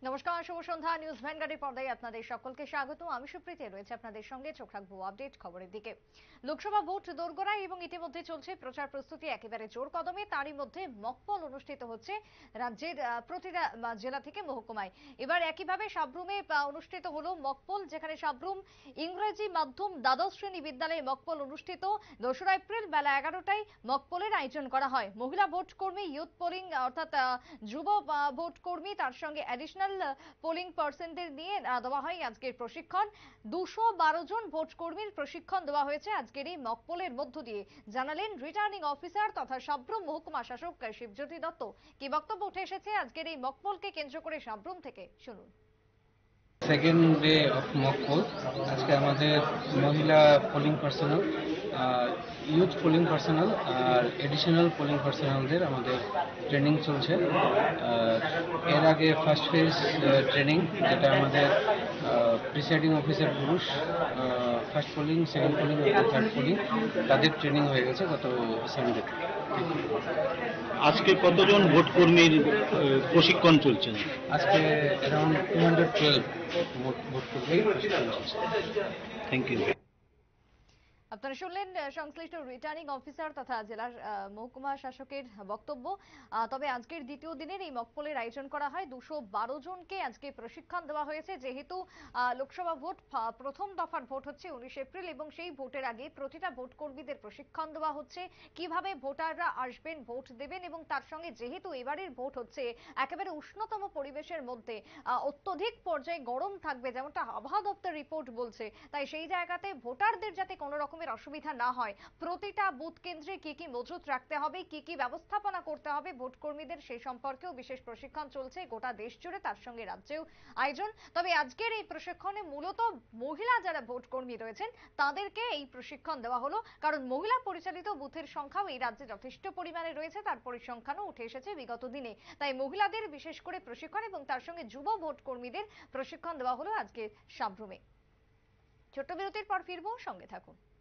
নমস্কার, শুভ সন্ধ্যা। নিউজ ভ্যানগার্ডের পর্দায় আপনাদের সকলকে স্বাগত। আমি সুপ্রীতি রয়েছে আপনাদের সঙ্গে। চোখ রাখবো আপডেট খবরের দিকে। লোকসভা ভোট দোরগোড়ায় এবং ইতিমধ্যে চলছে প্রচার প্রস্তুতি একেবারে জোর কদমে। তারই মধ্যে মকপল অনুষ্ঠিত হচ্ছে রাজ্যের প্রতিটা জেলা থেকে মহকুমায়। এবার একইভাবে সাব্রুমে অনুষ্ঠিত হলো মকপল, যেখানে সাব্রুম ইংরেজি মাধ্যম দ্বাদশ শ্রেণী বিদ্যালয়ে মকপল অনুষ্ঠিত। 2রা এপ্রিল বেলা 11টায় মকপলের আয়োজন করা হয়। মহিলা ভোট কর্মী, ইউথ পোলিং অর্থাৎ যুব ভোট কর্মী, তার সঙ্গে অ্যাডিশনাল পোলিং পার্সনদের নিয়ে দেওয়া হয় আজকের প্রশিক্ষণ। 212 জন ভোট কর্মীর প্রশিক্ষণ দেওয়া হয়েছে আজকের এই মকপলের মধ্য দিয়ে, জানালেন রিটার্নিং অফিসার তথা সাব্রুম মহকুমা শাসক শিবজ্যোতি দত্ত। কি বক্তব্য উঠে এসেছে আজকের এই মকপলকে কেন্দ্র করে সাব্রুম থেকে, শুনুন। Second day of mock poll. আজকে আমাদের মহিলা polling personnel, youth polling personnel আর এডিশনাল পোলিং পার্সোনালদের আমাদের ট্রেনিং চলছে। এর আগে ফার্স্ট ফেজ ট্রেনিং, যেটা আমাদের প্রিসাইডিং অফিসার পুরুষ, ফার্স্ট পোলিং, সেকেন্ড পোলিং এবং থার্ড পোলিং, তাদের ট্রেনিং হয়ে গেছে গত সানডে। আজকে কতজন ভোট কর্মীর প্রশিক্ষণ চলছে? আজকে অ্যারাউন্ড 212 ভোট কর্মীর প্রশিক্ষণ চলছে। Thank you. আপনারা শুনলেন সংশ্লিষ্ট রিটার্নিং অফিসার তথা জেলার মহকুমা শাসকের বক্তব্য। তবে আজকের দ্বিতীয় দিনের এই মকপলের আয়োজন করা হয়। 212 জনকে আজকে প্রশিক্ষণ দেওয়া হয়েছে। যেহেতু লোকসভা ভোট প্রথম দফার ভোট হচ্ছে 19 এপ্রিল এবং সেই ভোটের আগে প্রতিটা ভোট কর্মীদের প্রশিক্ষণ দেওয়া হচ্ছে কিভাবে ভোটাররা আসবেন, ভোট দেবেন, এবং তার সঙ্গে যেহেতু এবারের ভোট হচ্ছে একেবারে উষ্ণতম পরিবেশের মধ্যে, অত্যধিক পর্যায়ে গরম থাকবে যেমনটা আবহাওয়া দপ্তর রিপোর্ট বলছে, তাই সেই জায়গাতে ভোটারদের যাতে কোনো রকমের অসুবিধা না হয়, প্রতিটা বুথ কেন্দ্রে কি কি মজুত রাখতে হবে, কি কি ব্যবস্থাপনা করতে হবে ভোট কর্মীদের, সেই সম্পর্কেও বিশেষ প্রশিক্ষণ চলছে গোটা দেশ জুড়ে, তার সঙ্গে রাজ্যেও আয়োজন। তবে আজকের এই প্রশিক্ষণে মূলত মহিলা যারা ভোট কর্মী রয়েছেন তাদেরকে এই প্রশিক্ষণ দেওয়া হলো, কারণ মহিলা পরিচালিত বুথের সংখ্যাও এই রাজ্যে যথেষ্ট পরিমাণে রয়েছে, তার পরিসংখ্যানও উঠে এসেছে বিগত দিনে। তাই মহিলাদের বিশেষ করে প্রশিক্ষণ এবং তার সঙ্গে যুব ভোট কর্মীদের প্রশিক্ষণ দেওয়া হলো আজকে সাব্রুমে। ছোট্ট বিরতির পর ফিরবো, সঙ্গে থাকুন।